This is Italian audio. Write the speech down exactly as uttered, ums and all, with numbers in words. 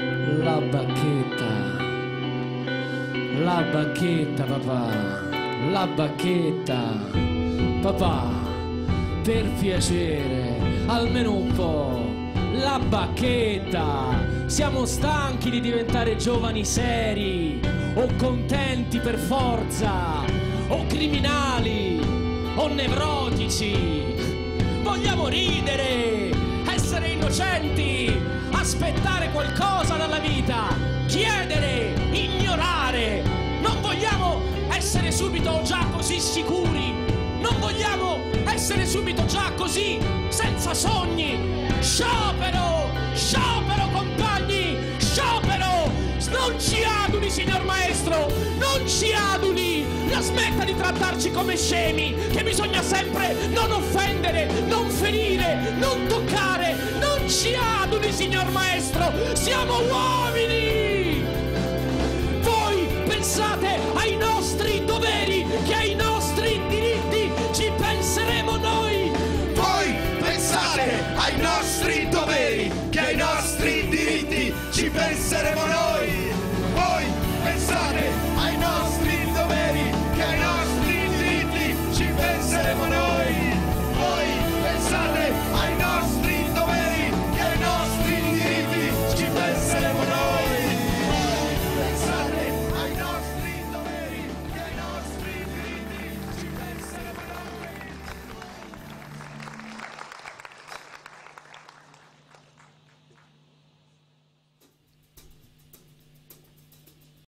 La bacchetta, la bacchetta papà, la bacchetta. Papà, per piacere, almeno un po', la bacchetta. Siamo stanchi di diventare giovani seri, o contenti per forza, o criminali, o nevrotici. Vogliamo ridere, essere innocenti, aspettare qualcosa dalla vita, chiedere, ignorare. Non vogliamo essere subito già così sicuri, non vogliamo essere subito già così senza sogni. Sciopero, sciopero compagni, sciopero. Non ci aduli, signor maestro, non ci aduli. La smetta di trattarci come scemi, che bisogna sempre non offendere, non ferire, non toccare. Non ci aduli, signor maestro, siamo uomini. Voi pensate ai nostri doveri, che ai nostri diritti ci penseremo noi. Voi pensate ai nostri doveri, che ai nostri diritti ci penseremo noi.